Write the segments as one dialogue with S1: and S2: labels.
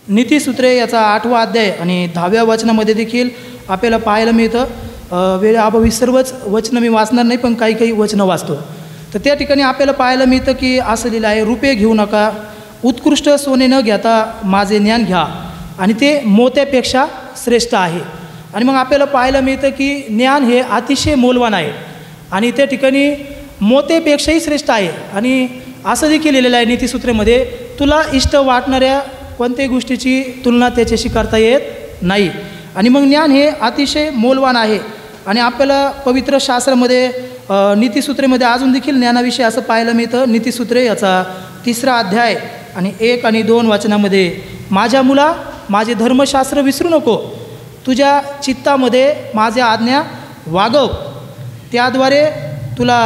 S1: नीतिसूत्रे याचा 8वा अध्याय आणि 10व्या वचनामध्ये देखील आपल्याला पाहायला मिळतं। वेळेअभावी सर्वच वचनं मी वाचणार नाही, पण काही काही वचनं वाचतो। तर त्या ठिकाणी आपल्याला पाहायला मिळतं की असं लिहिलं आहे, रुपये घेऊ नका, उत्कृष्ट सोने न घेता माझे ज्ञान घ्या आणि ते मोत्यापेक्षा श्रेष्ठ आहे। आणि मग आपल्याला पाहायला मिळतं की ज्ञान हे अतिशय मौल्यवान आहे आणि त्या ठिकाणी मोत्यापेक्षाही श्रेष्ठ आहे। आणि असं देखील लिहिलेलं आहे नीतिसूत्रेमध्ये, तुला इष्ट वाटणाऱ्या कोणत्याही गोष्टीची तुलना त्याच्याशी करता येत नाही। आणि मग ज्ञान हे अतिशय मौल्यवान आहे। आणि आपल्याला पवित्र शास्त्रामध्ये नीतिसूत्रेमध्ये अजून देखील ज्ञानाविषयी असं पाहायला मिळतं। नीतिसूत्रे याचा 3रा अध्याय आणि 1 आणि 2 वचनामध्ये, माझ्या मुला माझे धर्मशास्त्र विसरू नको, तुझ्या चित्तामध्ये माझ्या आज्ञा वागव, त्याद्वारे तुला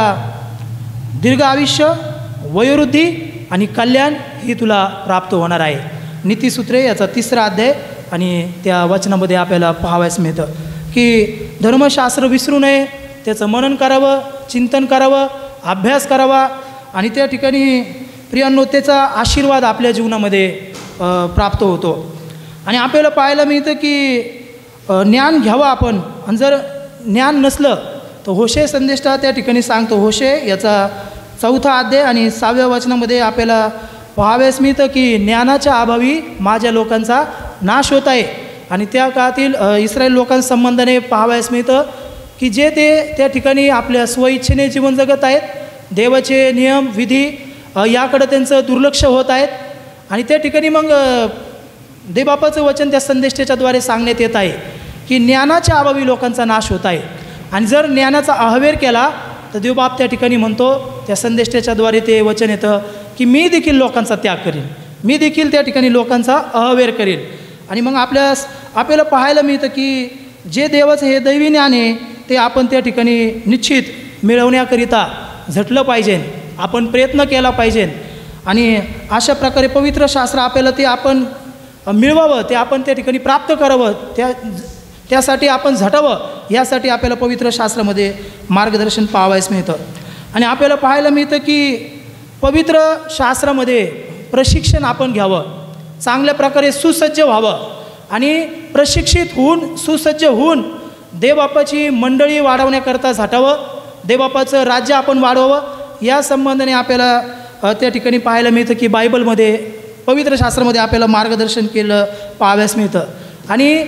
S1: दीर्घ आयुष्य, वयोवृद्धी आणि कल्याण ही तुला प्राप्त होणार आहे। नीतिसूत्रे याचा 3रा अध्याय आणि त्या वचनामध्ये आपल्याला पाहावयास मिळतं की धर्मशास्त्र विसरू नये, त्याचं मनन करावं, चिंतन करावं, अभ्यास करावा आणि त्या ठिकाणी प्रियांनो त्याचा आशीर्वाद आपल्या जीवनामध्ये प्राप्त होतो। आणि आपल्याला पाहायला मिळतं की ज्ञान घ्यावं आपण, आणि जर ज्ञान नसलं तर होशे संदेष्टा त्या ठिकाणी सांगतो, होशे याचा 4था अध्याय आणि 6व्या वचनामध्ये आपल्याला पाहावयास मिळतं की ज्ञानाच्या अभावी माझ्या लोकांचा नाश होत आहे। आणि त्या काळातील इस्रायल लोकांसंबंधाने पाहावयास मिळतं की जे ते त्या ठिकाणी आपल्या स्वइच्छेने जीवन जगत आहेत, देवाचे नियम विधी याकडं त्यांचं दुर्लक्ष होत आहेत। आणि त्या ठिकाणी मग देवबापाचं वचन त्या संदेष्टेच्याद्वारे सांगण्यात येत आहे की ज्ञानाच्या अभावी लोकांचा नाश होत आहे। आणि जर ज्ञानाचा अहवेर केला तर देवबाप त्या ठिकाणी म्हणतो, त्या संदेष्टेच्याद्वारे ते वचन येतं की मी देखील लोकांचा त्याग करीन, मी देखील त्या ठिकाणी लोकांचा अहवेर करीन। आणि मग आपल्याला पाहायला मिळतं की जे देवाचं हे दैवी ज्ञान आहे ते आपण त्या ठिकाणी निश्चित मिळवण्याकरिता झटलं पाहिजे, आपण प्रयत्न केला पाहिजे। आणि अशा प्रकारे पवित्र शास्त्र आपल्याला ते आपण मिळवावं, ते आपण त्या ठिकाणी प्राप्त करावं, त्यासाठी आपण झटावं, यासाठी आपल्याला पवित्र शास्त्रामध्ये मार्गदर्शन पाहावयास मिळतं। आणि आपल्याला पाहायला मिळतं की पवित्र शास्त्रामध्ये प्रशिक्षण आपण घ्यावं, चांगल्या प्रकारे सुसज्ज व्हावं आणि प्रशिक्षित होऊन सुसज्ज होऊन देवबापाची मंडळी वाढवण्याकरता झटावं, देवबापाचं राज्य आपण वाढवावं। या संबंधाने आपल्याला त्या ठिकाणी पाहायला मिळतं की बायबलमध्ये पवित्र शास्त्रामध्ये आपल्याला मार्गदर्शन केलं पाहावयास मिळतं। आणि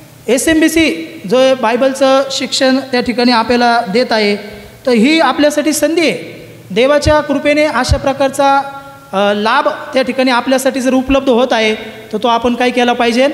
S1: SMBC जो बायबलचं शिक्षण त्या ठिकाणी आपल्याला देत आहे, तर ही आपल्यासाठी संधी आहे। देवाच्या कृपेने अशा प्रकारचा लाभ त्या ठिकाणी आपल्यासाठी जर उपलब्ध होत आहे तर तो आपण काय केला पाहिजे,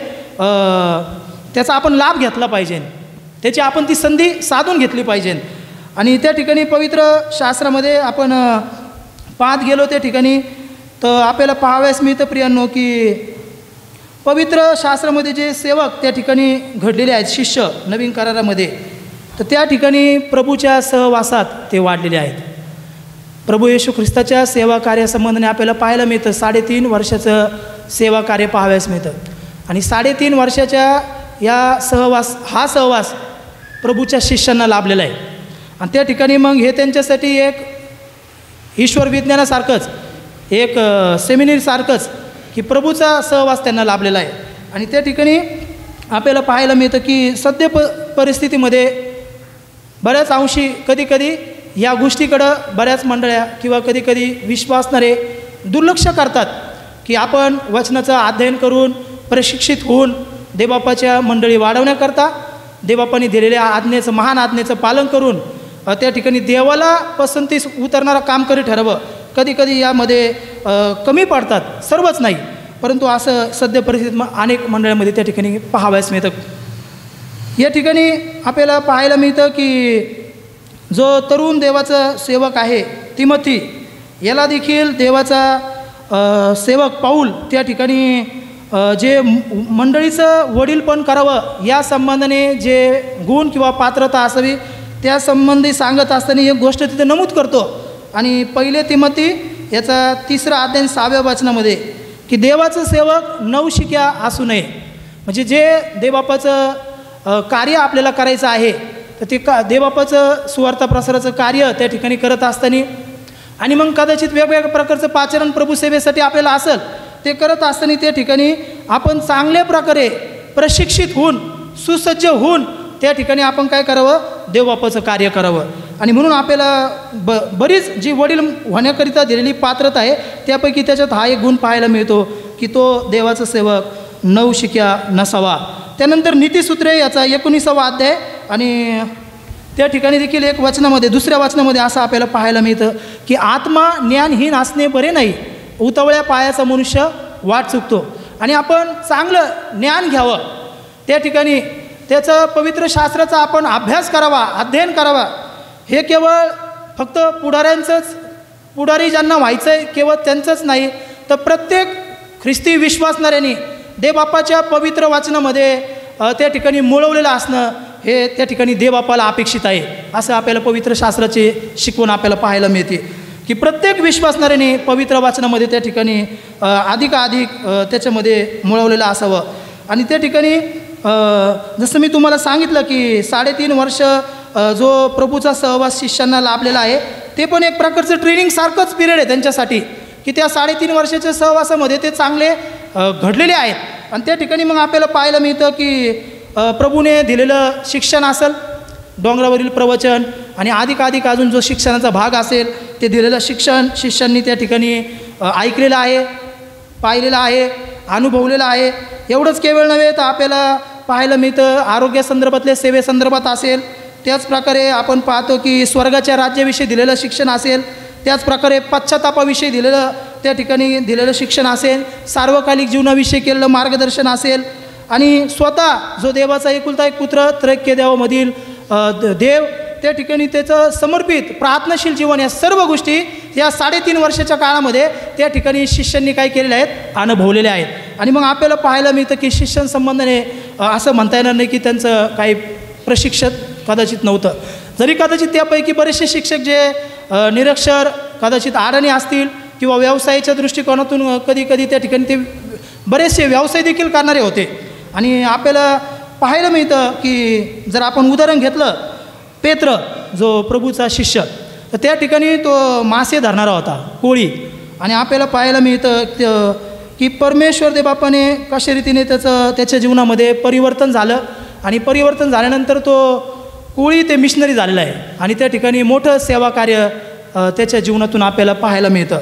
S1: त्याचा आपण लाभ घेतला पाहिजे, त्याची आपण ती संधी साधून घेतली पाहिजे। आणि त्या ठिकाणी पवित्र शास्त्रामध्ये आपण पाहत गेलो त्या ठिकाणी तर आपल्याला पाहावयास मिळतं प्रियांनो की पवित्र शास्त्रामध्ये जे सेवक त्या ठिकाणी घडलेले आहेत, शिष्य नवीन करारामध्ये, तर त्या ठिकाणी प्रभूच्या सहवासात ते वाढलेले आहेत। प्रभू येशू ख्रिस्ताच्या सेवा कार्यासंबंधाने आपल्याला पाहायला मिळतं 3.5 वर्षाचं सेवा कार्य पाहावयास मिळतं। आणि 3.5 वर्षाच्या या सहवास प्रभूच्या शिष्यांना लाभलेला आहे। आणि त्या ठिकाणी मग हे त्यांच्यासाठी एक ईश्वर विज्ञानासारखंच, एक सेमिनारसारखंच की प्रभूचा सहवास त्यांना लाभलेला आहे। आणि त्या ठिकाणी आपल्याला पाहायला मिळतं की सद्य परिस्थितीमध्ये बऱ्याच अंशी कधीकधी या गोष्टीकडं बऱ्याच मंडळ्या किंवा कधीकधी विश्वासणारे दुर्लक्ष करतात की आपण वचनाचं अध्ययन करून प्रशिक्षित होऊन देवबापाच्या मंडळी वाढवण्याकरता देवबापाने दिलेल्या आज्ञेचं, महान आज्ञेचं पालन करून त्या ठिकाणी देवाला पसंतीस उतरणारा काम करी ठरावं। कधीकधी यामध्ये कमी पडतात, सर्वच नाही, परंतु असं सद्य परिस्थितीत अनेक मंडळामध्ये त्या ठिकाणी पाहावयास मिळतं। या ठिकाणी आपल्याला पाहायला मिळतं की जो तरुण देवाचा सेवक आहे तिमोथी, याला देखील देवाचा सेवक पाऊल त्या ठिकाणी जे मंडळीचं वडीलपण करावं या संबंधाने जे गुण किंवा पात्रता असावी त्या संबंधी सांगत असताना एक गोष्ट तिथे नमूद करतो। आणि 1 तिमोथी याचा 3रा अध्याय 6व्या वचनामध्ये की देवाचं सेवक नवशिक्या असू नये, म्हणजे जे देवबापाचं कार्य आपल्याला करायचं आहे तर ते देवबापाचं सुवार्ता प्रसाराचं कार्य त्या ठिकाणी करत असताना आणि मग कदाचित वेगवेगळ्या प्रकारचं पाचारण प्रभू सेवेसाठी आपल्याला असेल ते करत असताना त्या ठिकाणी आपण चांगल्या प्रकारे प्रशिक्षित होऊन सुसज्ज होऊन त्या ठिकाणी आपण काय करावं, देवबापाचं कार्य करावं. आणि म्हणून आपल्याला बरीच जी वडील होण्याकरिता दिलेली पात्रता आहे त्यापैकी त्याच्यात हा एक गुण पाहायला मिळतो की तो देवाचा सेवक नवशिक्या नसावा. त्यानंतर नीतिसूत्रे याचा 19वा अध्याय आणि त्या ठिकाणी देखील एक वचनामध्ये, दुसऱ्या वचनामध्ये असं आपल्याला पाहायला मिळतं की आत्मा ज्ञानहीन असणे बरे नाही, उतावळ्या पायाचा मनुष्य वाट चुकतो. आणि आपण चांगलं ज्ञान घ्यावं, त्या ठिकाणी त्याचं पवित्र शास्त्राचा आपण अभ्यास करावा, अध्ययन करावा. हे केवळ फक्त पुढारी ज्यांना व्हायचं आहे केवळ त्यांचंच नाही, तर प्रत्येक ख्रिस्ती विश्वासणाऱ्यांनी देवबापाच्या पवित्र वाचनामध्ये त्या ठिकाणी मुळवलेलं असणं हे त्या ठिकाणी देवबापाला अपेक्षित आहे. असं आपल्याला पवित्र शास्त्राची शिकवण आपल्याला पाहायला मिळते की प्रत्येक विश्वासणाऱ्याने पवित्र वाचनामध्ये त्या ठिकाणी अधिकाधिक त्याच्यामध्ये मुळवलेलं असावं. आणि त्या ठिकाणी जसं मी तुम्हाला सांगितलं की 3.5 वर्ष जो प्रभूचा सहवास शिष्यांना लाभलेला आहे ते पण एक प्रकारचं ट्रेनिंगसारखंच पिरियड आहे त्यांच्यासाठी की त्या 3.5 वर्षाच्या सहवासामध्ये ते चांगले घडलेले आहेत. आणि त्या ठिकाणी मग आपल्याला पाहायला मिळतं की प्रभूने दिलेलं शिक्षण असेल, डोंगरावरील प्रवचन आणि अधिकाधिक अजून जो शिक्षणाचा भाग असेल ते दिलेलं शिक्षण शिष्यांनी त्या ठिकाणी ऐकलेलं आहे, पाहिलेलं आहे, अनुभवलेलं आहे. एवढंच केवळ नव्हे तर आपल्याला पाहायला मिळतं आरोग्यासंदर्भातल्या सेवेसंदर्भात असेल, त्याचप्रकारे आपण पाहतो की स्वर्गाच्या राज्याविषयी दिलेलं शिक्षण असेल, त्याचप्रकारे पश्चातापाविषयी दिलेलं त्या ठिकाणी दिलेलं शिक्षण असेल, सार्वकालिक जीवनाविषयी केलेलं मार्गदर्शन असेल आणि स्वतः जो देवाचा एकुलता एक पुत्र त्रैक्य देवामधील देव त्या ठिकाणी त्याचं समर्पित प्रार्थनाशील जीवन, या सर्व गोष्टी या 3.5 वर्षाच्या काळामध्ये त्या ठिकाणी शिष्यांनी काय केलेले आहेत, अनुभवलेले आहेत. आणि मग आपल्याला पाहायला मिळतं की शिष्यांसंबंधाने असं म्हणता येणार नाही की त्यांचं काही प्रशिक्षक कदाचित नव्हतं. जरी कदाचित त्यापैकी बरेचसे शिक्षक जे निरक्षर कदाचित अडाणी असतील किंवा व्यवसायाच्या दृष्टिकोनातून कधी कधी त्या ठिकाणी ते बरेचसे व्यवसाय देखील करणारे होते. आणि आपल्याला पाहायला मिळतं की जर आपण उदाहरण घेतलं पेत्र जो प्रभूचा शिष्य, तर त्या ठिकाणी तो मासे धरणारा होता, कोळी. आणि आपल्याला पाहायला मिळतं की परमेश्वर देवबापाने कशा रीतीने त्याच्या जीवनामध्ये परिवर्तन झालं आणि परिवर्तन झाल्यानंतर तो कोळी ते मिशनरी झालेला आहे आणि त्या ठिकाणी मोठं सेवा कार्य त्याच्या जीवनातून आपल्याला पाहायला मिळतं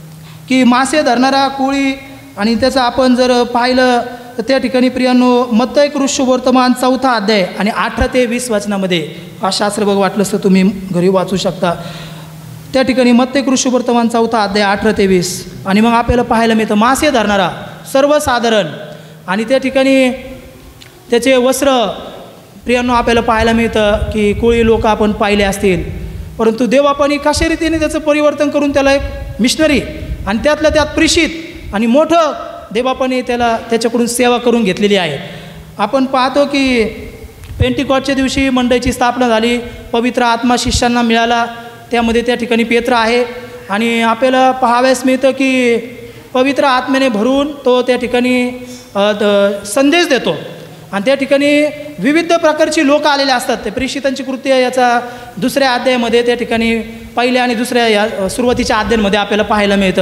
S1: की मासे धरणारा कोळी. आणि त्याचं आपण जर पाहिलं तर त्या ठिकाणी प्रियांनो मत्तई शुभवर्तमान 4 अध्याय आणि 18 ते 20 वचनामध्ये हा शास्त्र बघ वाटलंच तर तुम्ही घरी वाचू शकता. त्या ठिकाणी मत्तई शुभवर्तमान 4 अध्याय 18 ते 20. आणि मग आपल्याला पाहायला मिळतं मासे धरणारा सर्वसाधारण आणि त्या ठिकाणी त्याचे वस्त्र प्रियांनो आपल्याला पाहायला मिळतं की कोळी लोक आपण पाहिले असतील, परंतु देवबापाने कशा रीतीने त्याचं परिवर्तन करून त्याला एक मिशनरी आणि त्यातल्या त्यात प्रेषित आणि मोठं देवबापाने त्याच्याकडून सेवा करून घेतलेली आहे. आपण पाहतो की पेंटिकॉस्टच्या दिवशी मंडळीची स्थापना झाली, पवित्र आत्मा शिष्यांना मिळाला, त्यामध्ये त्या ठिकाणी पेत्र आहे. आणि आपल्याला पाहावयास मिळतं की पवित्र आत्म्याने भरून तो त्या ठिकाणी संदेश देतो आणि त्या ठिकाणी विविध प्रकारची लोक आलेले असतात. ते प्रेषितांची कृत्य याचा 2ऱ्या अध्यायामध्ये त्या ठिकाणी पहिल्या आणि दुसऱ्या या सुरुवातीच्या अध्यायांमध्ये आपल्याला पाहायला मिळतं.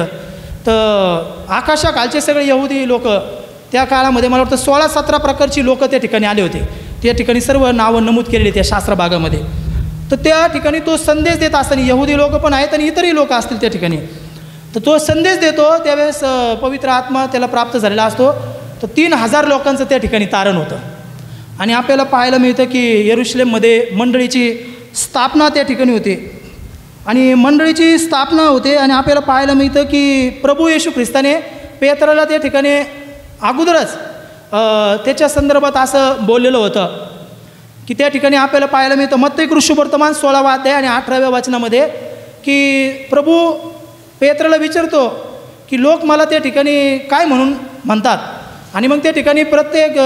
S1: तर आकाशाखालचे सगळे यहुदी लोक त्या काळामध्ये मला वाटतं 16-17 प्रकारची लोक त्या ठिकाणी आले होते. त्या ठिकाणी सर्व नावं नमूद केलेली त्या शास्त्रभागामध्ये. तर त्या ठिकाणी तो संदेश देत असताना यहुदी लोक पण आहेत आणि इतरही लोक असतील त्या ठिकाणी. तर तो संदेश देतो त्यावेळेस पवित्र आत्मा त्याला प्राप्त झालेला असतो. तर 3000 लोकांचं त्या ठिकाणी तारण होतं. आणि आपल्याला पाहायला मिळतं की यरुशलेममध्ये मंडळीची स्थापना त्या ठिकाणी होते आणि मंडळीची स्थापना होते. आणि आपल्याला पाहायला मिळतं की प्रभू येशू ख्रिस्ताने पेत्राला त्या ठिकाणी अगोदरच त्याच्या संदर्भात असं बोललेलं होतं की त्या ठिकाणी आपल्याला पाहायला मिळतं मत्तई शुभवर्तमान 16 अध्याय आणि 18व्या वचनामध्ये की प्रभू पेत्राला विचारतो की लोक मला त्या ठिकाणी काय म्हणून म्हणतात. आणि मग त्या ठिकाणी प्रत्येक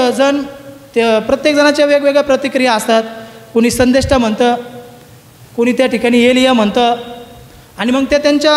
S1: जणाच्या वेगवेगळ्या प्रतिक्रिया असतात. कोणी संदेष्टा म्हणतं, कोणी त्या ठिकाणी एलिया म्हणतं. आणि मग त्यांच्या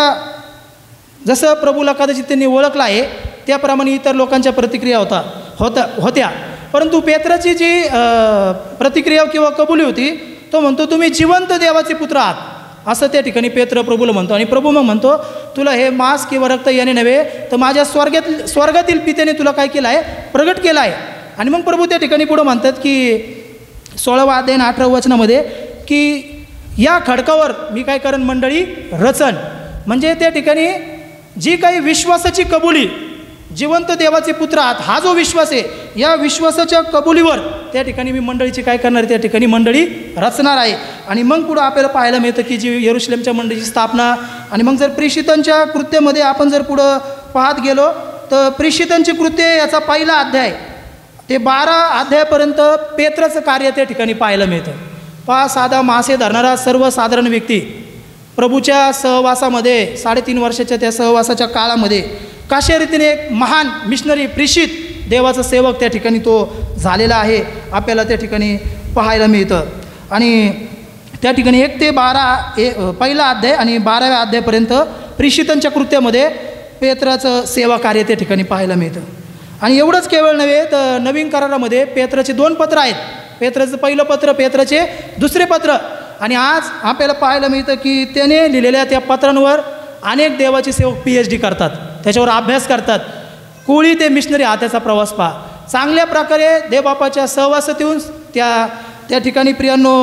S1: जसं प्रभूला कदाचित त्यांनी ओळखलं आहे त्याप्रमाणे इतर लोकांच्या प्रतिक्रिया होत्या. परंतु पेत्राची जी प्रतिक्रिया किंवा कबुली होती तो म्हणतो तुम्ही जिवंत देवाचे पुत्र आहात. असं त्या ठिकाणी पेत्र प्रभूला म्हणतो. आणि प्रभू मग म्हणतो, तुला हे मांस किंवा रक्त याने नव्हे तर माझ्या स्वर्गातील पित्याने तुला काय केलं आहे, प्रगट केलं आहे. आणि मग प्रभू त्या ठिकाणी पुढं म्हणतात की 16 अध्याय 18 वचनामध्ये की या खडकावर मी काय करेन मंडळी रचन. म्हणजे त्या ठिकाणी जी काही विश्वासाची कबुली, जिवंत देवाचे पुत्र आहात हा जो विश्वास आहे, या विश्वासाच्या कबुलीवर त्या ठिकाणी मी मंडळीची काय करणार, त्या ठिकाणी मंडळी रचणार आहे. आणि मग पुढं आपल्याला पाहायला मिळतं की जी यरूशलेमच्या मंडळीची स्थापना. आणि मग जर प्रेषितांच्या कृत्यामध्ये आपण जर पुढं पाहत गेलो तर प्रेषितांची कृत्य याचा पहिला अध्याय ते 12 अध्यायापर्यंत पेत्राचं कार्य त्या ठिकाणी पाहायला मिळतं. साधा मासे धरणारा सर्वसाधारण व्यक्ती प्रभूच्या सहवासामध्ये 3.5 वर्षाच्या त्या सहवासाच्या काळामध्ये कशा रीतीने एक महान मिशनरी प्रेषित देवाचा सेवक त्या ठिकाणी तो झालेला आहे आपल्याला त्या ठिकाणी पाहायला मिळतं. आणि त्या ठिकाणी 1 ते 12 पहिला अध्याय आणि 12व्या अध्यायापर्यंत प्रेषितांच्या कृत्यामध्ये पेत्राचं सेवा कार्य त्या ठिकाणी पाहायला मिळतं. आणि एवढंच केवळ नव्हे तर नवीन करारामध्ये पेत्राचे 2 पत्र आहेत. पेत्राचं पहिलं पत्र, पेत्राचे दुसरे पत्र. आणि आज आपल्याला पाहायला मिळतं की त्याने लिहिलेल्या त्या पत्रांवर अनेक देवाचे सेवक PhD करतात, त्याच्यावर अभ्यास करतात. कोळी ते मिशनरी हा त्याचा प्रवास पहा. चांगल्या प्रकारे देवबापाच्या सहवासात येऊन त्या ठिकाणी प्रियांनो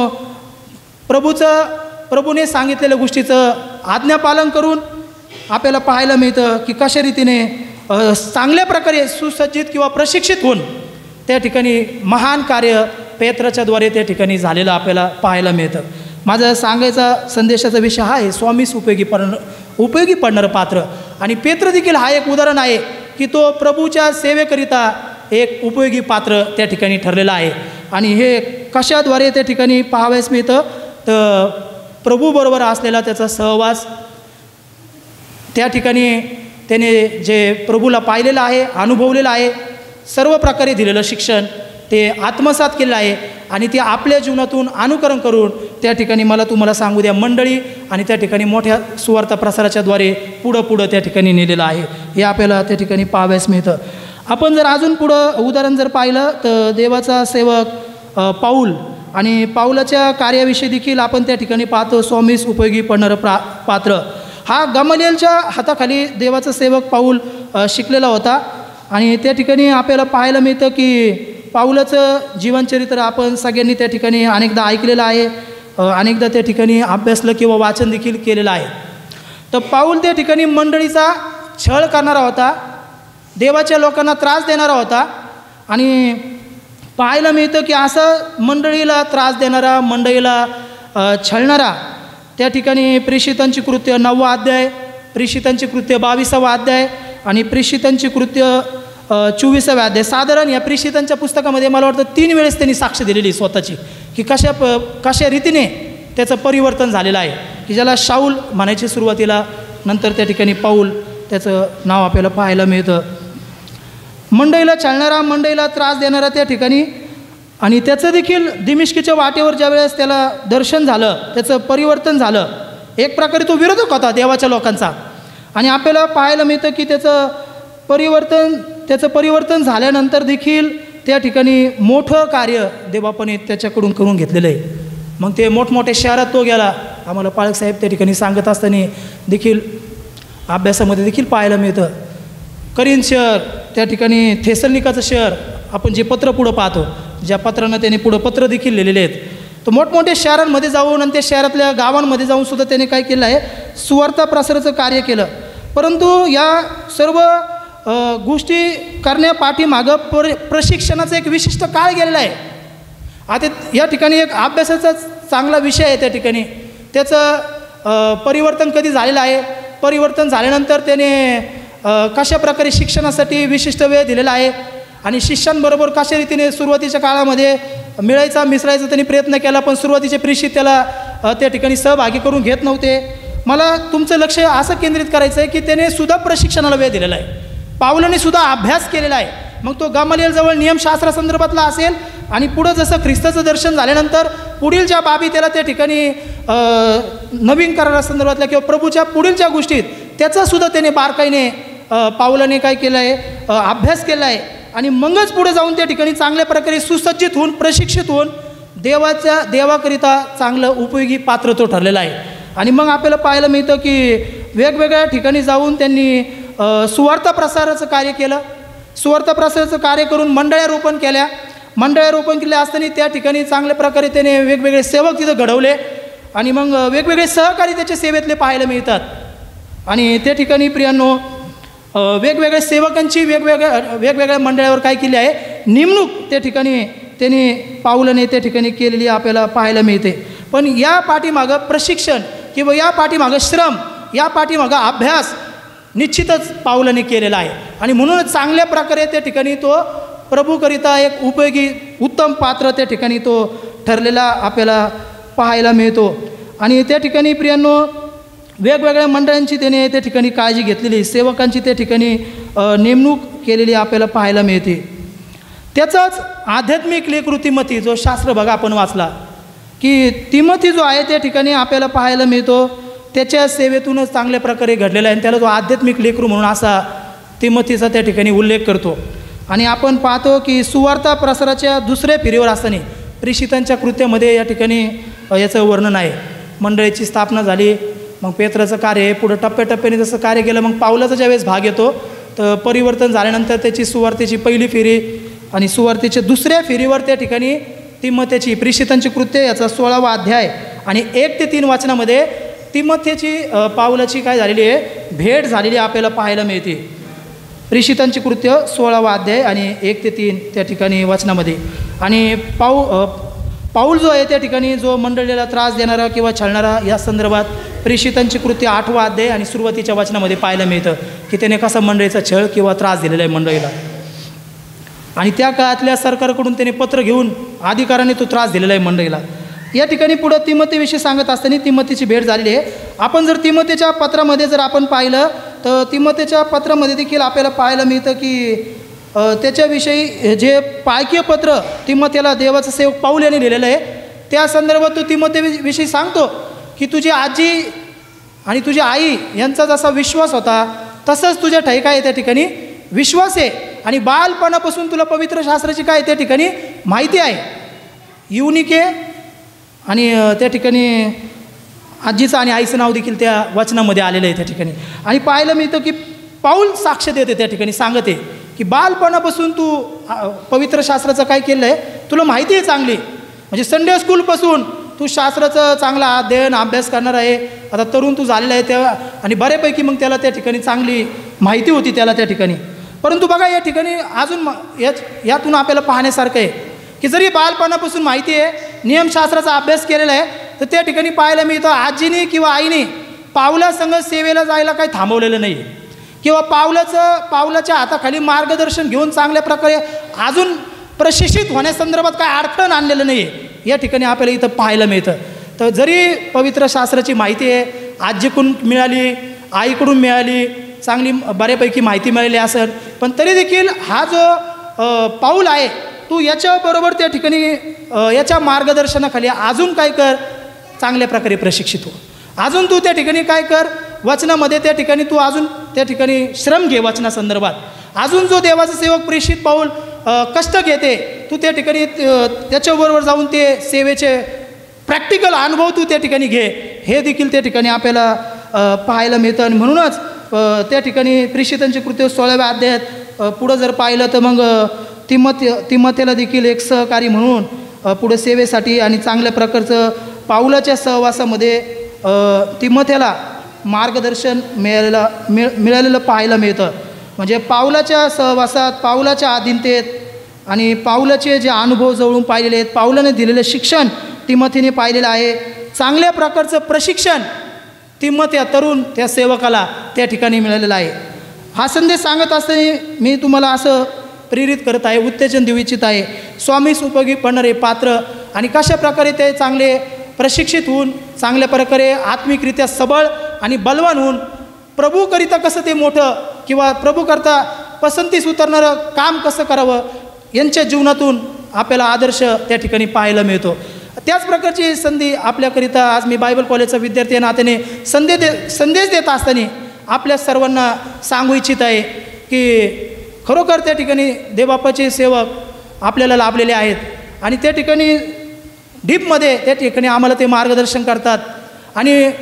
S1: प्रभूने सांगितलेल्या गोष्टीचं आज्ञापालन करून आपल्याला पाहायला मिळतं की कशा रीतीने चांगल्या प्रकारे सुसज्जित किंवा प्रशिक्षित होऊन त्या ठिकाणी महान कार्य पेत्राच्याद्वारे त्या ठिकाणी झालेलं आपल्याला पाहायला मिळतं. माझा सांगायचा संदेशाचा विषय हा आहे स्वामीस उपयोगी पडणारं पात्र. आणि पेत्र देखील हा एक उदाहरण आहे की तो प्रभूच्या सेवेकरिता एक उपयोगी पात्र त्या ठिकाणी ठरलेलं आहे. आणि हे कशाद्वारे त्या ठिकाणी पाहावयास मिळतं तर प्रभूबरोबर असलेला त्याचा सहवास, त्या ठिकाणी त्याने जे प्रभूला पाहिलेलं आहे, अनुभवलेलं आहे, सर्व प्रकारे दिलेलं शिक्षण ते आत्मसात केलेलं आहे. आणि ते आपल्या जीवनातून अनुकरण करून त्या ठिकाणी मला तुम्हाला सांगू द्या मंडळी आणि त्या ठिकाणी मोठ्या सुवार्ता प्रसाराच्याद्वारे पुढं त्या ठिकाणी नेलेलं आहे. हे आपल्याला त्या ठिकाणी पाहावयास मिळतं. आपण जर अजून पुढं उदाहरण जर पाहिलं तर देवाचा सेवक पाऊल आणि पाऊलाच्या कार्याविषयी देखील आपण त्या ठिकाणी पाहतो. स्वामीस उपयोगी पडणारं पात्र हा गमलिएलच्या हाताखाली देवाचा सेवक पाऊल शिकलेला होता. आणि त्या ठिकाणी आपल्याला पाहायला मिळतं की पाऊलाचं जीवनचरित्र आपण सगळ्यांनी त्या ठिकाणी अनेकदा ऐकलेलं आहे, अनेकदा त्या ठिकाणी अभ्यासलं किंवा वाचन देखील केलेलं आहे. तर पाऊल त्या ठिकाणी मंडळीचा छळ करणारा होता, देवाच्या लोकांना त्रास देणारा होता. आणि पाहायला मिळतं की असं मंडळीला त्रास देणारा, मंडळीला छळणारा त्या ठिकाणी प्रेषितांची कृत्य 9वा अध्याय, प्रेषितांची कृत्य 22वा अध्याय आणि प्रेषितांची कृत्य 24वा अध्याय. साधारण या प्रेषितांच्या पुस्तकामध्ये मला वाटतं 3 वेळेस त्यांनी साक्ष दिलेली स्वतःची की कशा रीतीने त्याचं परिवर्तन झालेलं आहे. की ज्याला शाऊल म्हणायची सुरुवातीला, नंतर त्या ठिकाणी पाऊल त्याचं नाव आपल्याला पाहायला मिळतं. मंडईला छळणारा, मंडईला त्रास देणारा त्या ठिकाणी. आणि त्याचं देखील दिमिश्कीच्या वाटेवर ज्यावेळेस त्याला दर्शन झालं, त्याचं परिवर्तन झालं. एक प्रकारे तो विरोधक होता देवाच्या लोकांचा. आणि आपल्याला पाहायला मिळतं की त्याचं परिवर्तन झाल्यानंतर देखील त्या ठिकाणी मोठं कार्य देवबापाने त्याच्याकडून करून घेतलेलं आहे. मग ते मोठमोठ्या शहरात तो गेला. आम्हाला पाळक साहेब त्या ठिकाणी सांगत असताना देखील अभ्यासामध्ये देखील पाहायला मिळतं. करीन शहर, त्या ठिकाणी थेसलनिकाचं शहर, आपण जे पत्र पुढं पाहतो, ज्या पत्रांना त्याने पुढं पत्र देखील लिहिलेले आहेत. तर मोठमोठ्या शहरांमध्ये जाऊन आणि त्या शहरातल्या गावांमध्ये जाऊन सुद्धा त्याने काय केलं आहे, सुवार्ता प्रसाराचं कार्य केलं. परंतु या सर्व गोष्टी करण्यापाठीमागं प्रशिक्षणाचा एक विशिष्ट काळ गेलेला आहे. आता या ठिकाणी एक अभ्यासाचा चांगला विषय आहे. त्या ठिकाणी त्याचं परिवर्तन कधी झालेलं आहे, परिवर्तन झाल्यानंतर त्याने कशा प्रकारे शिक्षणासाठी विशिष्ट वेळ दिलेला आहे आणि शिष्यांबरोबर कशा रीतीने सुरुवातीच्या काळामध्ये मिसळायचा त्यांनी प्रयत्न केला, पण सुरुवातीचे प्रेषित त्याला त्या ठिकाणी सहभागी करून घेत नव्हते. मला तुमचं लक्ष असं केंद्रित करायचं आहे की त्याने सुद्धा प्रशिक्षणाला वेळ दिलेला आहे, पाऊलाने सुद्धा अभ्यास केलेला आहे. मग तो गमालिएलजवळ नियमशास्त्रासंदर्भातला असेल आणि पुढं जसं ख्रिस्ताचं दर्शन झाल्यानंतर पुढील ज्या बाबी त्याला त्या ठिकाणी नवीन करारासंदर्भातल्या किंवा प्रभूच्या पुढील ज्या गोष्टीत त्याचासुद्धा त्याने बारकाईने पाऊलाने काय केलं आहे, अभ्यास केला आहे. आणि मगच पुढे जाऊन त्या ठिकाणी चांगल्या प्रकारे सुसज्जित होऊन प्रशिक्षित होऊन देवाकरिता चांगलं उपयोगी पात्र तो ठरलेला आहे. आणि मग आपल्याला पाहायला मिळतं की वेगवेगळ्या ठिकाणी जाऊन त्यांनी सुवार्थ प्रसाराचं कार्य केलं. सुवार्थ प्रसाराचं कार्य करून मंडळ्या रोपण केल्या. मंडळ्या रोपण केल्या असताना त्या ठिकाणी चांगल्या प्रकारे त्याने वेगवेगळे सेवक तिथं घडवले आणि मग वेगवेगळे सहकारी त्याच्या सेवेतले पाहायला मिळतात. आणि त्या ठिकाणी प्रियांनो वेगवेगळ्या सेवकांची वेगवेगळ्या मंडळावर काय केली आहे, नेमणूक त्या ठिकाणी त्यांनी पाऊलाने त्या ठिकाणी केलेली आपल्याला पाहायला मिळते. पण या पाठीमागं प्रशिक्षण किंवा या पाठीमागं श्रम, या पाठीमागं अभ्यास निश्चितच पाऊलाने केलेला आहे. आणि म्हणूनच चांगल्या प्रकारे त्या ठिकाणी तो प्रभूकरिता एक उपयोगी उत्तम पात्र त्या ठिकाणी तो ठरलेला आपल्याला पाहायला मिळतो. आणि त्या ठिकाणी प्रियांनो वेगवेगळ्या मंडळांची त्याने त्या ठिकाणी काळजी घेतलेली, सेवकांची त्या ठिकाणी नेमणूक केलेली आपल्याला पाहायला मिळते. त्याचाच आध्यात्मिक लेकरू तिमोथी, जो शास्त्र बघा आपण वाचला की तिमोथी जो आहे त्या ठिकाणी आपल्याला पाहायला मिळतो त्याच्या सेवेतूनच चांगल्या प्रकारे घडलेला आहे. आणि त्याला जो आध्यात्मिक लेकरू म्हणून असा तिमोथीचा त्या ठिकाणी उल्लेख करतो. आणि आपण पाहतो की सुवार्ता प्रसाराच्या दुसऱ्या फेरीवर असताना प्रेषितांच्या कृत्यामध्ये या ठिकाणी याचं वर्णन आहे. मंडळीची स्थापना झाली, मग पेत्राचं कार्य पुढं टप्प्याटप्प्याने जसं कार्य केलं, मग पाऊलाचा ज्यावेळेस भाग येतो तर परिवर्तन झाल्यानंतर त्याची सुवार्थेची पहिली फेरी आणि सुवार्थेच्या दुसऱ्या फेरीवर त्या ठिकाणी तिमोथीची प्रेषितांची कृत्य याचा 16वा अध्याय आणि 1 ते 3 वाचनामध्ये तिमोथीची पाऊलाची काय झालेली आहे, भेट झालेली आपल्याला पाहायला मिळते. प्रेषितांची कृत्य 16वा अध्याय आणि 1 ते 3 त्या ठिकाणी वाचनामध्ये. आणि पाऊल जो आहे त्या ठिकाणी जो मंडळीला त्रास देणारा किंवा छळणारा या संदर्भात प्रेषितांची कृत्य 8वा अध्याय आणि सुरुवातीच्या वाचनामध्ये पाहायला मिळतं की त्याने कसा मंडळीचा छळ किंवा त्रास दिलेला आहे मंडळीला. आणि त्या काळातल्या सरकारकडून त्याने पत्र घेऊन अधिकाराने तो त्रास दिलेला आहे मंडळीला. या ठिकाणी पुढं तिमोथीविषयी सांगत असताना तिमोथीची भेट झालेली आहे. आपण जर तिमोथीच्या पत्रामध्ये जर आपण पाहिलं तर तिमोथीच्या पत्रामध्ये देखील आपल्याला पाहायला मिळतं की त्याच्याविषयी जे पायकीय पत्र तिमोथीला देवाचा सेवक पाऊल याने लिहिलेलं आहे त्या संदर्भात तो तिमोथीविषयी सांगतो की तुझी आजी आणि तुझी आई यांचा जसा विश्वास होता तसंच तुझ्या ठाई काय त्या ठिकाणी विश्वास आहे. आणि बालपणापासून तुला पवित्र शास्त्राची काय त्या ठिकाणी माहिती आहे. युनिके आणि त्या ठिकाणी आजीचं आणि आईचं नाव देखील त्या वचनामध्ये आलेलं आहे त्या ठिकाणी. आणि पाहायला मिळतं की पाऊल साक्ष देते त्या ठिकाणी, सांगते की बालपणापासून तू पवित्र शास्त्राचं काय केलं आहे तुला माहिती आहे चांगली. म्हणजे संडे स्कूलपासून तू शास्त्राचं चांगला अध्ययन अभ्यास करणार आहे. आता तरुण तू झालेला आहे तेव्हा आणि बऱ्यापैकी मग त्याला त्या ठिकाणी चांगली माहिती होती त्याला त्या ठिकाणी. परंतु बघा या ठिकाणी अजून यातून आपल्याला पाहण्यासारखं आहे की जरी बालपणापासून माहिती आहे, नियमशास्त्राचा अभ्यास केलेला आहे, तर त्या ठिकाणी पाहायला मिळतं आजीने किंवा आईने पावलासंग सेवेला जायला काही थांबवलेलं नाही किंवा पावलाच्या हाताखाली मार्गदर्शन घेऊन चांगल्या प्रकारे अजून प्रशिक्षित होण्यासंदर्भात काय अडथळण आणलेलं नाही आहे या ठिकाणी आपल्याला इथं पाहायला मिळतं. तर जरी पवित्र शास्त्राची माहिती आहे आजीकडून मिळाली, आईकडून मिळाली, चांगली बऱ्यापैकी माहिती मिळाली असेल, पण तरी देखील हा जो पाऊल आहे तू याच्याबरोबर त्या ठिकाणी याच्या मार्गदर्शनाखाली अजून काय कर, चांगल्या प्रकारे प्रशिक्षित हो. अजून तू त्या ठिकाणी काय कर, वचनामध्ये त्या ठिकाणी तू अजून त्या ठिकाणी श्रम घे वचनासंदर्भात. अजून जो देवाचा सेवक प्रेषित पाऊल कष्ट घेते तू त्या ठिकाणी त्याच्याबरोबर जाऊन ते सेवेचे प्रॅक्टिकल अनुभव तू त्या ठिकाणी घे, हे देखील त्या ठिकाणी आपल्याला पाहायला मिळतं. आणि म्हणूनच त्या ठिकाणी प्रेषितांची कृत्य 16व्या अध्यायात पुढं जर पाहिलं तर मग तिमोथीला देखील एक सहकारी म्हणून पुढे सेवेसाठी आणि चांगल्या प्रकारचं पाऊलाच्या सहवासामध्ये तिमोथीला मार्गदर्शन मिळालेलं पाहायला मिळतं. म्हणजे पाऊलाच्या सहवासात, पाऊलाच्या अधीनतेत आणि पाऊलाचे जे अनुभव जवळून पाहिलेले आहेत, पाऊलाने दिलेलं शिक्षण तिमोथीने पाहिलेलं आहे. चांगल्या प्रकारचं प्रशिक्षण तिमोथी तरुण त्या सेवकाला त्या ठिकाणी मिळालेला आहे. हा संदेश सांगत असताना मी तुम्हाला असं प्रेरित करत आहे, उत्तेजन देऊ इच्छित आहे, स्वामीस उपयोगी पडणारे पात्र आणि कशा प्रकारे ते चांगले प्रशिक्षित होऊन चांगल्या प्रकारे आत्मिकरित्या सबळ आणि बलवान होऊन प्रभूकरिता कसं ते मोठं किंवा प्रभूकरिता पसंतीस उतरणारं काम कसं करावं यांच्या जीवनातून आपल्याला आदर्श त्या ठिकाणी पाहायला मिळतो. त्याच प्रकारची संधी आपल्याकरिता आज मी बायबल कॉलेजचा विद्यार्थी या नात्याने संदेश देत असताना आपल्या सर्वांना सांगू इच्छित आहे की खरोखर त्या ठिकाणी देवबापाचे सेवक आपल्याला लाभलेले आहेत आणि त्या ठिकाणी डीपमध्ये त्या ठिकाणी आम्हाला ते मार्गदर्शन करतात. आणि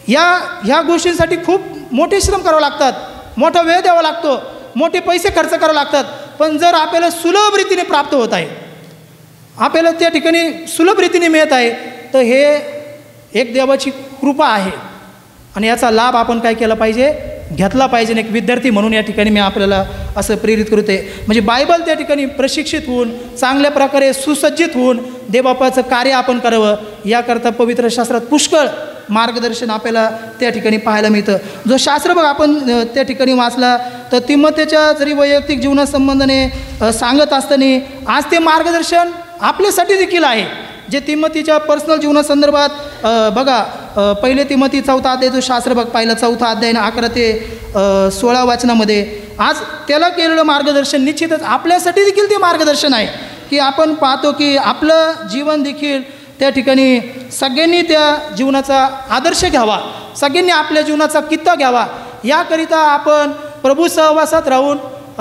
S1: ह्या गोष्टींसाठी खूप मोठे श्रम करावे लागतात, मोठा वेळ द्यावा लागतो, मोठे पैसे खर्च करावे लागतात. पण जर आपल्याला सुलभ रीतीने प्राप्त होत आहे, आपल्याला त्या ठिकाणी सुलभ रीतीने मिळत आहे, तर हे एक देवाची कृपा आहे आणि याचा लाभ आपण काय केला पाहिजे, घेतला पाहिजे. एक विद्यार्थी म्हणून या ठिकाणी मी आपल्याला असं प्रेरित करते. म्हणजे बायबल त्या ठिकाणी प्रशिक्षित होऊन चांगल्या प्रकारे सुसज्जित होऊन देवबापाचं कार्य आपण करावं, याकरता पवित्र शास्त्रात पुष्कळ मार्गदर्शन आपल्याला त्या ठिकाणी पाहायला मिळतं. जो शास्त्रभाग आपण त्या ठिकाणी वाचला तर तिमोथेच्या जरी वैयक्तिक जीवनासंबंधाने सांगत असताना आज ते मार्गदर्शन आपल्यासाठी देखील आहे. जे तिमोथीच्या पर्सनल जीवनासंदर्भात बघा, पहिले तिमोथी 4 अध्याय जो शास्त्रभाग पाहिला, 4 अध्याय 11 ते 16 वाचनामध्ये आज त्याला केलेलं मार्गदर्शन निश्चितच आपल्यासाठी देखील ते मार्गदर्शन आहे. की आपण पाहतो की आपलं जीवन देखील त्या ठिकाणी सगळ्यांनी त्या जीवनाचा आदर्श घ्यावा, सगळ्यांनी आपल्या जीवनाचा कित्ता घ्यावा. याकरिता आपण प्रभू सहवासात राहून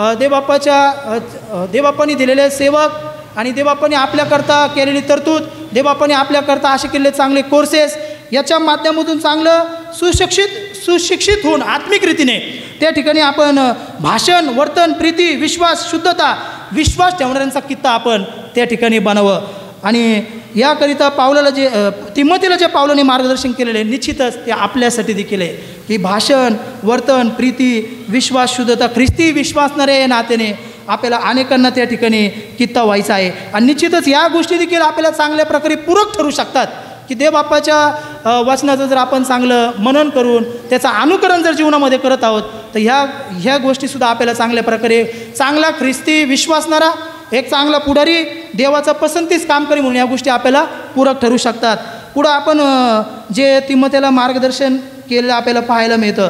S1: देवबापांनी दिलेले सेवक आणि देवबापांनी आपल्याकरता केलेली तरतूद, देवबापांनी आपल्याकरता असे केलेले चांगले कोर्सेस, याच्या माध्यमातून चांगलं सुशिक्षित होऊन आत्मिक रीतीने त्या ठिकाणी आपण भाषण, वर्तन, प्रीती, विश्वास, शुद्धता, विश्वास ठेवणाऱ्यांचा कित्ता आपण त्या ठिकाणी बनावं. आणि याकरिता पावलाला तिमोथीला जे पावलाने मार्गदर्शन केलेले आहे निश्चितच ते आपल्यासाठी देखील आहे. की भाषण, वर्तन, प्रीती, विश्वास, शुद्धता, ख्रिस्ती विश्वासणारे या नात्याने आपल्याला अनेकांना त्या ठिकाणी कित्ता व्हायचा आहे. आणि निश्चितच या गोष्टी देखील आपल्याला चांगल्या प्रकारे पूरक ठरू शकतात. की देवबापाच्या वचनाचं जर आपण चांगलं मनन करून त्याचं अनुकरण जर जीवनामध्ये करत आहोत तर ह्या गोष्टीसुद्धा आपल्याला चांगल्या प्रकारे चांगला ख्रिस्ती विश्वासणारा एक चांगला पुढारी, देवाचा पसंतीस काम करी म्हणून या गोष्टी आपल्याला पूरक ठरू शकतात. पुढं आपण जे तिमोथेला मार्गदर्शन केलेलं आपल्याला पाहायला मिळतं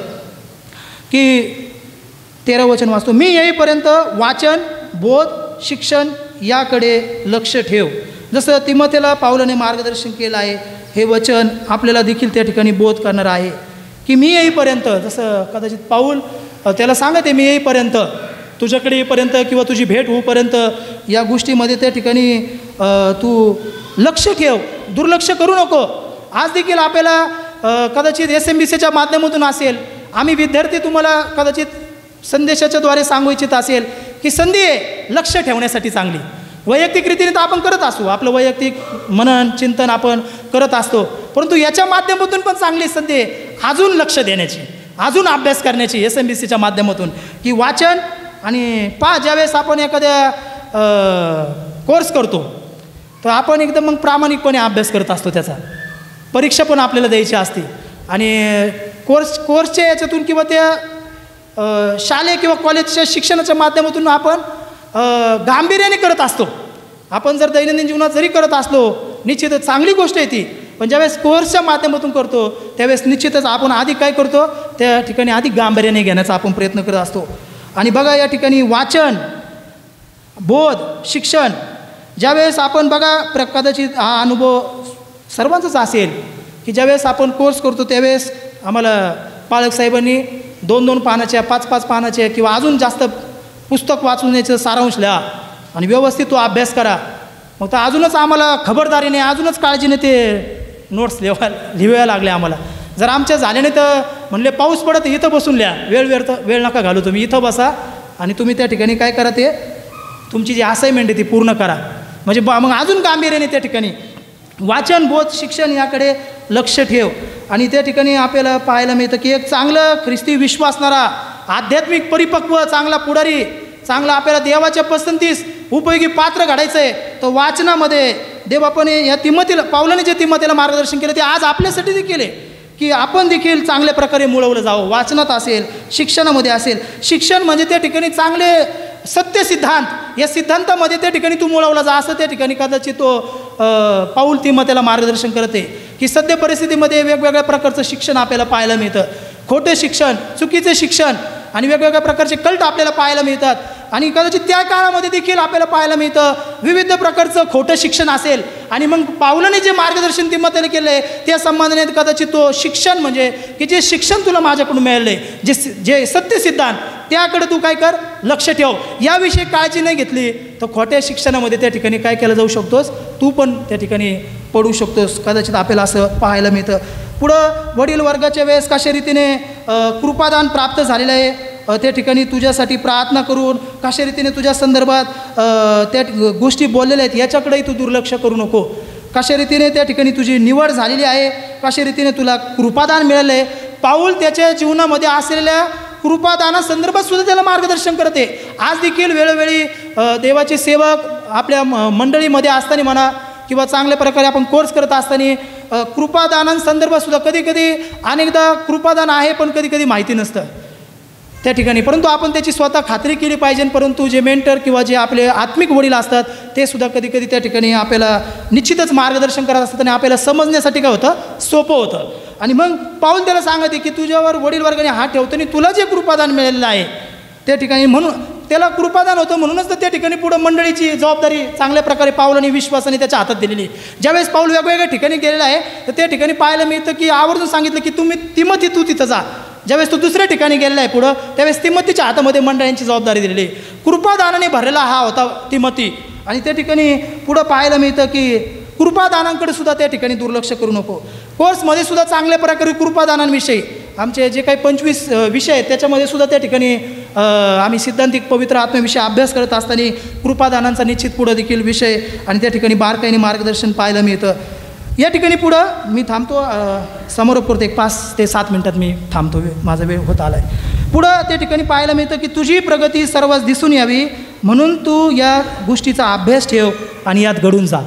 S1: की 13 वचन वाचतो, मी येईपर्यंत वाचन, बोध, शिक्षण याकडे लक्ष ठेव. जसं तिमोथेला पावलाने मार्गदर्शन केलं आहे, हे वचन आपल्याला देखील त्या ठिकाणी बोध करणार आहे. की मी येईपर्यंत, जसं कदाचित पाऊल त्याला सांगते मी येईपर्यंत, तुझ्याकडे येईपर्यंत किंवा तुझी भेट होईपर्यंत या गोष्टीमध्ये त्या ठिकाणी तू लक्ष ठेव, दुर्लक्ष करू नको. आज देखील आपल्याला कदाचित SMBCच्या माध्यमातून असेल, आम्ही विद्यार्थी तुम्हाला कदाचित संदेशाच्याद्वारे सांगू इच्छित असेल की संधी आहे लक्ष ठेवण्यासाठी चांगली. वैयक्तिक रीतीने तर आपण करत असतो, आपलं वैयक्तिक मनन चिंतन आपण करत असतो, परंतु याच्या माध्यमातून पण चांगली संधी आहे अजून लक्ष देण्याची, अजून अभ्यास करण्याची SMBCच्या माध्यमातून. की वाचन आणि ज्यावेळेस आपण एखाद्या कोर्स करतो तर आपण एकदम मग प्रामाणिकपणे अभ्यास करत असतो, त्याचा परीक्षा पण आपल्याला द्यायची असते आणि कोर्सच्या याच्यातून किंवा त्या शालेय किंवा कॉलेजच्या शिक्षणाच्या माध्यमातून आपण गांभीर्याने करत असतो. आपण जर दैनंदिन जीवनात जरी करत असलो निश्चितच चांगली गोष्ट आहे ती, पण ज्यावेळेस कोर्सच्या माध्यमातून करतो त्यावेळेस निश्चितच आपण आधी काय करतो त्या ठिकाणी आधी गांभीर्याने घेण्याचा आपण प्रयत्न करत असतो. आणि बघा या ठिकाणी वाचन, बोध, शिक्षण ज्यावेळेस आपण बघा कदाचित हा अनुभव सर्वांचाच असेल की ज्यावेळेस आपण कोर्स करतो त्यावेळेस आम्हाला पालक साहेबांनी 2-2 पानाच्या 5-5 पानाच्या किंवा अजून जास्त पुस्तक वाचून याचं सारांश लिहा आणि व्यवस्थित तो अभ्यास करा. मग तर अजूनच आम्हाला खबरदारीने अजूनच काळजीने ते नोट्स लिहायला लागले आम्हाला. जर आमच्या झाल्याने तर म्हणले पाऊस पडत इथं बसून लिहा, वेळ नका घालू, तुम्ही इथं बसा आणि तुम्ही त्या ठिकाणी काय करा, ते तुमची जी असाइनमेंट आहे ती पूर्ण करा. म्हणजे मग अजून गांभीर्याने त्या ठिकाणी वाचन, बोध, शिक्षण याकडे लक्ष ठेव. आणि त्या ठिकाणी आपल्याला पाहायला मिळतं की एक चांगलं ख्रिस्ती विश्वासणारा, आध्यात्मिक परिपक्व, चांगला पुढारी, चांगला आपल्याला देवाच्या पसंतीस उपयोगी पात्र घडायचं आहे. तर वाचनामध्ये देवबापाने या पावलाने जे तिमोथेला मार्गदर्शन केलं ते आज आपल्यासाठी देखील आहे की आपण देखील चांगल्या प्रकारे मुळवलं जावं. वाचनात असेल, शिक्षणामध्ये असेल. शिक्षण म्हणजे त्या ठिकाणी चांगले सत्य सिद्धांत, या सिद्धांतामध्ये त्या ठिकाणी तू मुळवला जा, असं त्या ठिकाणी कदाचित तो पाऊल तिमोथेला मार्गदर्शन करते. की सध्या परिस्थितीमध्ये वेगवेगळ्या प्रकारचं शिक्षण आपल्याला पाहायला मिळतं. खोटे शिक्षण, चुकीचे शिक्षण आणि वेगवेगळ्या प्रकारचे कल्ट आपल्याला पाहायला मिळतात. आणि कदाचित त्या काळामध्ये देखील आपल्याला पाहायला मिळतं विविध प्रकारचं खोटं शिक्षण असेल. आणि मग पावलाने जे मार्गदर्शन तिमोथेला केलं आहे त्या संबंधाने कदाचित तो शिक्षण म्हणजे की जे शिक्षण तुला माझ्याकडून मिळालं आहे, जे सत्य सिद्धांत, त्याकडे तू काय कर, लक्ष ठेव. याविषयी काळजी नाही घेतली तर खोट्या शिक्षणामध्ये त्या ठिकाणी काय केलं जाऊ शकतोस, तू पण त्या ठिकाणी पडू शकतोस. कदाचित आपल्याला असं पाहायला मिळतं. पुढं वडील वर्गाच्या वेळेस कशा रीतीने कृपादान प्राप्त झालेलं आहे त्या ठिकाणी तुझ्यासाठी प्रार्थना करून कशा रीतीने तुझ्या संदर्भात त्या गोष्टी बोललेल्या आहेत याच्याकडेही तू दुर्लक्ष करू नको. कशा रीतीने त्या ठिकाणी तुझी निवड झालेली आहे, कशा रीतीने तुला कृपादान मिळालं आहे. पाऊल त्याच्या जीवनामध्ये असलेल्या कृपादानासंदर्भात सुद्धा त्याला मार्गदर्शन करते. आज देखील वेळोवेळी देवाचे सेवक आपल्या मंडळीमध्ये असताना म्हणा किंवा चांगल्या प्रकारे आपण कोर्स करत असताना कृपादानांसंदर्भात सुद्धा कधीकधी अनेकदा कृपादान आहे पण कधीकधी माहिती नसतं त्या ठिकाणी, परंतु आपण त्याची स्वतः खात्री केली पाहिजे. परंतु जे मेंटर किंवा जे आपले आत्मिक वडील असतात ते सुद्धा कधीकधी त्या ठिकाणी आपल्याला निश्चितच मार्गदर्शन करत असतात आणि आपल्याला समजण्यासाठी काय होतं, सोपं होतं. आणि मग पाऊल त्याला सांगते की तुझ्यावर वडील वर्गाने हात ठेवतो आणि तुला जे कृपादान मिळालेलं आहे त्या ठिकाणी, म्हणून त्याला कृपादान होतं म्हणूनच तर त्या ठिकाणी पुढं मंडळीची जबाबदारी चांगल्या प्रकारे पाऊल आणि विश्वासाने त्याच्या हातात दिलेली. ज्यावेळेस पाऊल वेगवेगळ्या ठिकाणी गेलेला आहे तर त्या ठिकाणी पाहायला मिळतं की आवर्जून सांगितलं की तिमोथी तू तिथं जा. ज्यावेळेस तो दुसऱ्या ठिकाणी गेलेला आहे पुढं त्यावेळेस तिमोथीच्या हातामध्ये मंडळांची जबाबदारी दिलेली. कृपादानाने भरलेला हा होता तिमोथी. आणि त्या ठिकाणी पुढं पाहायला मिळतं की कृपादानांकडे सुद्धा त्या ठिकाणी दुर्लक्ष करू नको. कोर्समध्ये सुद्धा चांगल्या प्रकारे कृपादानांविषयी आमचे जे काही 25 विषय आहेत त्याच्यामध्ये सुद्धा त्या ठिकाणी आम्ही सिद्धांतिक पवित्र आत्म्याविषयी अभ्यास करत असताना कृपादानांचा निश्चित पुढं देखील विषय आणि त्या ठिकाणी बारकाईने मार्गदर्शन पाहायला मिळतं. या ठिकाणी पुढं मी थांबतो, समोरपुरत एक 5 ते 7 मिनटात मी थांबतो, माझा वेळ होत आला आहे. पुढं त्या ठिकाणी पाहायला मिळतं की तुझी प्रगती सर्वच दिसून यावी म्हणून तू या गोष्टीचा अभ्यास ठेव आणि यात घडून जा.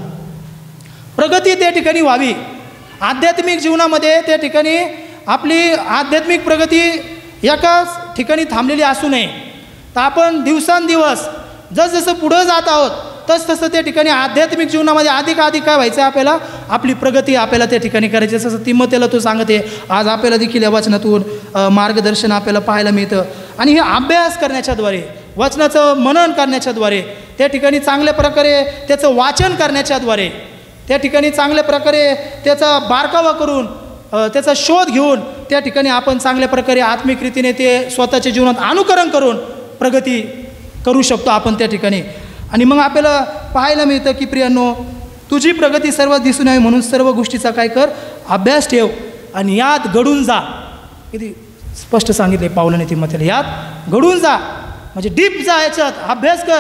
S1: प्रगती त्या ठिकाणी व्हावी आध्यात्मिक जीवनामध्ये. त्या ठिकाणी आपली आध्यात्मिक प्रगती एकाच ठिकाणी थांबलेली असू नये. तर आपण दिवसांदिवस जसजसं पुढं जात आहोत तसतसं त्या ठिकाणी आध्यात्मिक जीवनामध्ये अधिक काय व्हायचं आहे, आपल्याला आपली प्रगती आपल्याला त्या ठिकाणी करायची. जसं तिमोथीला तो सांगते आज आपल्याला देखील या वचनातून मार्गदर्शन आपल्याला पाहायला मिळतं. आणि हे अभ्यास करण्याच्याद्वारे, वचनाचं मनन करण्याच्याद्वारे, त्या ठिकाणी चांगल्या प्रकारे त्याचं वाचन करण्याच्याद्वारे, त्या ठिकाणी चांगल्या प्रकारे त्याचा बारकावा करून त्याचा शोध घेऊन त्या ठिकाणी आपण चांगल्या प्रकारे आत्मिक रीतीने ते स्वतःच्या जीवनात अनुकरण करून प्रगती करू शकतो आपण त्या ठिकाणी. आणि मग आपल्याला पाहायला मिळतं की प्रियांनो तुझी प्रगती सर्वात दिसून यावी म्हणून सर्व गोष्टीचा काय कर, अभ्यास ठेव आणि यात घडून जा. किती स्पष्ट सांगितले पावलाने तिमोथीला, यात घडून जा म्हणजे डीप जा, याच्यात अभ्यास कर,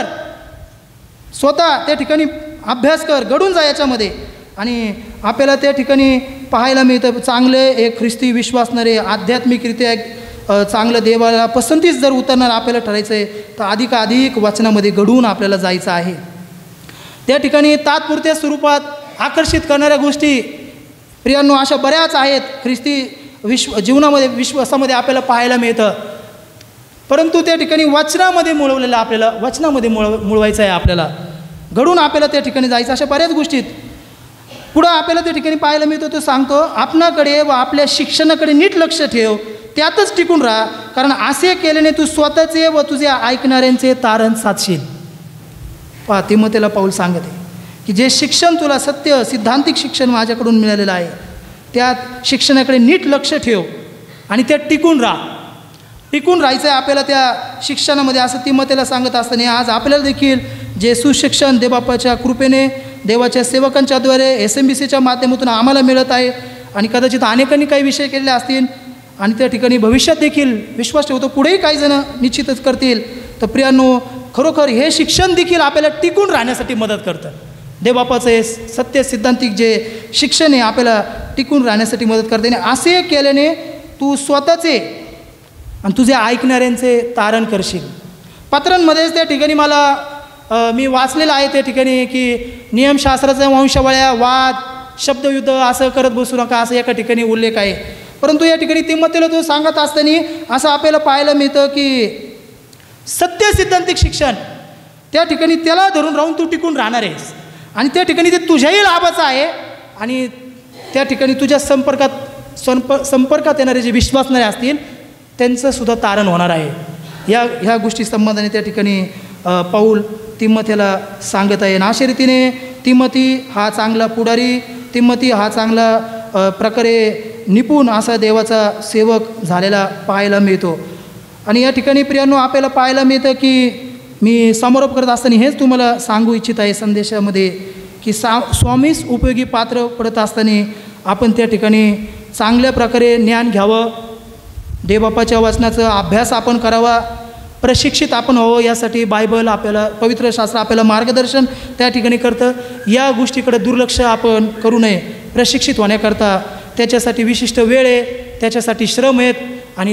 S1: स्वतः त्या ठिकाणी अभ्यास कर, घडून जा याच्यामध्ये. आणि आपल्याला त्या ठिकाणी पाहायला मिळतं चांगले एक ख्रिस्ती विश्वासणारे आध्यात्मिकरित्या चांगलं देवाला पसंतीस जर उतरणार आपल्याला ठरायचं आहे तर अधिक वचनामध्ये घडवून आपल्याला जायचं आहे. त्या ठिकाणी तात्पुरत्या स्वरूपात आकर्षित करणाऱ्या गोष्टी प्रियांनो अशा बऱ्याच आहेत ख्रिस्ती जीवनामध्ये विश्वासामध्ये आपल्याला पाहायला मिळतं. परंतु त्या ठिकाणी वचनामध्ये मुळवलेलं आपल्याला वचनामध्ये मुळवायचं आहे, आपल्याला घडून आपल्याला त्या ठिकाणी जायचं. अशा बऱ्याच गोष्टीत पुढं आपल्याला त्या ठिकाणी पाहायला मिळतो. तो सांगतो आपणाकडे व आपल्या शिक्षणाकडे नीट लक्ष ठेव, त्यातच टिकून राहा, कारण असे केल्याने तू स्वतःचे व तुझ्या ऐकणाऱ्यांचे तारण साधशील. पहा तिमोथीला पाऊल सांगते की जे शिक्षण तुला सत्य सिद्धांतिक शिक्षण माझ्याकडून मिळालेलं आहे त्यात शिक्षणाकडे नीट लक्ष ठेव आणि त्यात टिकून राहा. टिकून राहायचं आहे आपल्याला त्या शिक्षणामध्ये असं तिमोथीला सांगत असताना आज आपल्याला देखील जे सुशिक्षण देवबापाच्या कृपेने देवाच्या सेवकांच्याद्वारे SMBCच्या माध्यमातून आम्हाला मिळत आहे आणि कदाचित अनेकांनी काही विषय केलेले असतील आणि त्या ठिकाणी भविष्यात देखील विश्वास ठेवतो पुढेही काही जण निश्चितच करतील. तर प्रियांनो खरोखर हे शिक्षण देखील आपल्याला टिकून राहण्यासाठी मदत करतं. देवबापाचं हे सत्य सिद्धांतिक जे शिक्षण आहे आपल्याला टिकून राहण्यासाठी मदत करते. आणि असे केल्याने तू स्वतःचे आणि तुझे ऐकणाऱ्यांचे तारण करशील. पत्रांमध्येच त्या ठिकाणी मी वाचलेलं आहे त्या ठिकाणी की नियमशास्त्राच्या वंशावळ्या वाद शब्दयुद्ध असं करत बसू नका असं एका ठिकाणी उल्लेख आहे. परंतु या ठिकाणी तिमोथीला तो सांगत असताना असं आपल्याला पाहायला मिळतं की सत्य सिद्धांतिक शिक्षण त्या ठिकाणी त्याला धरून राहून तू टिकून राहणार आहेस आणि त्या ठिकाणी ते तुझ्याही लाभाचं आहे आणि त्या ठिकाणी तुझ्या संपर्कात येणारे जे विश्वासणारे असतील त्यांचंसुद्धा तारण होणार आहे. ह्या गोष्टी संबंधाने त्या ठिकाणी पाऊल तिमोथीला सांगत आहे. आणि अशा रीतीने तिमोथी हा चांगला पुढारी, तिमोथी हा चांगला प्रकारे निपुण असा देवाचा सेवक झालेला पाहायला मिळतो. आणि या ठिकाणी प्रियांनो आपल्याला पाहायला मिळतं की मी समारोप करत असताना हेच तुम्हाला सांगू इच्छित आहे संदेशामध्ये की स्वामीस उपयोगी पात्र पडत असताना आपण त्या ठिकाणी चांगल्या प्रकारे ज्ञान घ्यावं, देवबापाच्या वचनाचा अभ्यास आपण करावा, प्रशिक्षित आपण व्हावं. यासाठी बायबल आपल्याला, पवित्र शास्त्र आपल्याला मार्गदर्शन त्या ठिकाणी करतं. या गोष्टीकडे दुर्लक्ष आपण करू नये. प्रशिक्षित होण्याकरता त्याच्यासाठी विशिष्ट वेळ आहे, त्याच्यासाठी श्रम आहेत आणि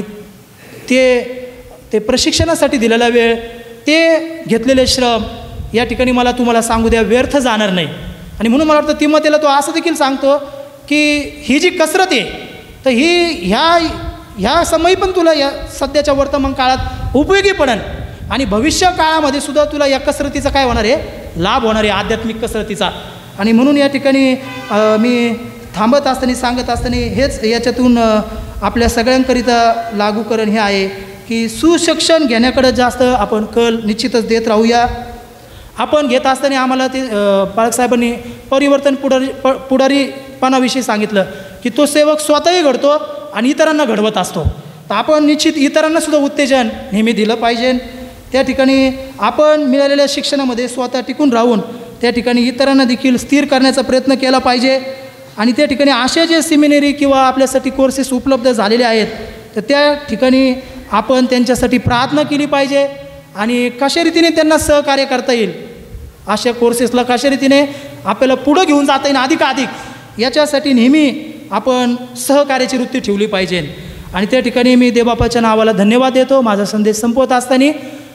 S1: ते प्रशिक्षणासाठी दिलेला वेळ, ते घेतलेले श्रम या ठिकाणी मला तुम्हाला सांगू द्या व्यर्थ जाणार नाही. आणि म्हणून मला वाटतं तिमोथेला तो असं देखील सांगतो की ही जी कसरत आहे तर ही ह्या समयी पण तुला या सध्याच्या वर्तमान काळात उपयोगी पडेल आणि भविष्य काळामध्ये सुद्धा तुला या कसरतीचा काय होणार आहे, लाभ होणार आहे, आध्यात्मिक कसरतीचा. आणि म्हणून या ठिकाणी मी थांबत असताना सांगत असताना हेच याच्यातून आपल्या सगळ्यांकरिता लागूकरण हे आहे की सुशिक्षण घेण्याकडे जास्त आपण कल निश्चितच देत राहूया. आपण घेत असताना आम्हाला ते पालकसाहेबांनी परिवर्तन पुढारीपणाविषयी सांगितलं की तो सेवक स्वतःही घडतो आणि इतरांना घडवत असतो. तर आपण निश्चित इतरांनासुद्धा उत्तेजन नेहमी दिलं पाहिजे. त्या ठिकाणी आपण मिळालेल्या शिक्षणामध्ये स्वतः टिकून राहून त्या ठिकाणी इतरांना देखील स्थिर करण्याचा प्रयत्न केला पाहिजे. आणि त्या ठिकाणी असे जे सेमिनरी किंवा आपल्यासाठी कोर्सेस उपलब्ध झालेले आहेत तर त्या ठिकाणी आपण त्यांच्यासाठी प्रार्थना केली पाहिजे आणि कशा रीतीने त्यांना सहकार्य करता येईल, अशा कोर्सेसला कशा रीतीने आपल्याला पुढं घेऊन जाता येईल अधिकाधिक, याच्यासाठी नेहमी आपण सहकार्याची वृत्ती ठेवली पाहिजे. आणि त्या ठिकाणी मी देवबापाच्या नावाला धन्यवाद देतो. माझा संदेश संपवत असताना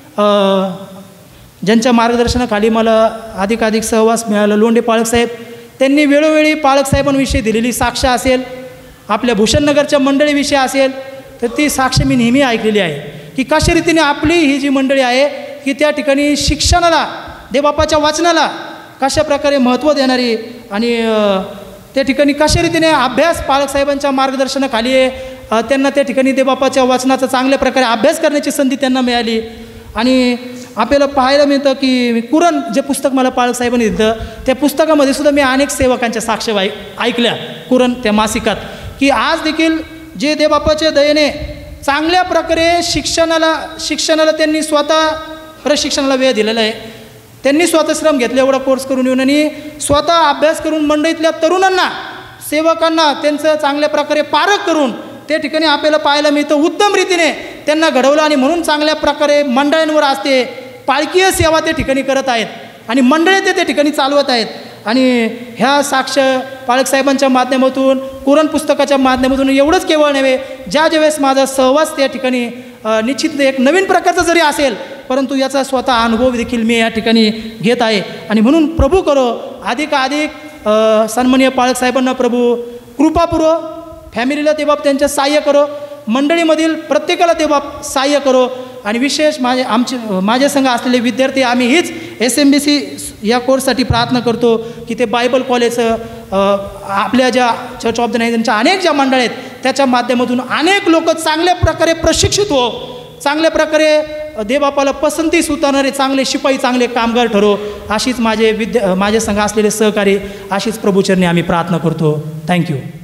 S1: ज्यांच्या मार्गदर्शनाखाली मला अधिकाधिक सहवास मिळाला, लोंढे पाळकसाहेब, त्यांनी वेळोवेळी पाळकसाहेबांविषयी दिलेली साक्ष असेल, आपल्या भूषणनगरच्या मंडळीविषयी असेल, तर ती साक्ष मी नेहमी ऐकलेली आहे की कशा रीतीने आपली ही जी मंडळी आहे की त्या ठिकाणी शिक्षणाला, देवबापाच्या वाचनाला कशा प्रकारे महत्त्व देणारी आणि त्या ठिकाणी कशा रीतीने अभ्यास पालकसाहेबांच्या मार्गदर्शनाखाली त्यांना त्या ठिकाणी देवबापाच्या वाचनाचा चांगल्या प्रकारे अभ्यास करण्याची संधी त्यांना मिळाली. आणि आपल्याला पाहायला मिळतं की कुराण जे पुस्तक मला पालकसाहेबांनी दिलं त्या पुस्तकामध्ये सुद्धा मी अनेक सेवकांच्या साक्ष ऐकल्या कुराण त्या मासिकात, की आज देखील जे देवबापाच्या दयेने चांगल्या प्रकारे शिक्षणाला त्यांनी स्वतः प्रशिक्षणाला वेळ दिलेला आहे. त्यांनी स्वतः श्रम घेतले एवढा कोर्स करून येऊन आणि स्वतः अभ्यास करून मंडळीतल्या तरुणांना, सेवकांना त्यांचं चांगल्या प्रकारे पारख करून त्या ठिकाणी आपल्याला पाहायला मिळतं उत्तम रीतीने त्यांना घडवलं. आणि म्हणून चांगल्या प्रकारे मंडळांवर असते पालकीय सेवा त्या ठिकाणी करत आहेत आणि मंडळे ते त्या ठिकाणी चालवत आहेत. आणि ह्या साक्ष पालकसाहेबांच्या माध्यमातून, कुराण पुस्तकाच्या माध्यमातून एवढंच केवळ नव्हे, ज्यावेळेस माझा सहवास त्या ठिकाणी निश्चित एक नवीन प्रकारचा जरी असेल परंतु याचा स्वतः अनुभव देखील मी या ठिकाणी घेत आहे. आणि म्हणून प्रभू करो अधिकाधिक सन्माननीय पालकसाहेबांना प्रभू कृपा पुरो, फॅमिलीला देवबाप त्यांच्या सहाय्य करो, मंडळीमधील प्रत्येकाला देवबाप सहाय्य करो. आणि विशेष माझ्या संघ असलेले विद्यार्थी आम्ही हीच SMBC या कोर्ससाठी प्रार्थना करतो की ते बायबल कॉलेज आपल्या ज्या चर्च ऑफ द नायझनच्या अनेक ज्या मंडळ आहेत त्याच्या माध्यमातून अनेक लोक चांगल्या प्रकारे प्रशिक्षित हो, चांगल्या प्रकारे देवबापाला पसंती सुतारणारे चांगले शिपाई, चांगले कामगार ठरो, अशीच माझे संघ असलेले सहकारी, अशीच प्रभूचरणी आम्ही प्रार्थना करतो. थँक्यू.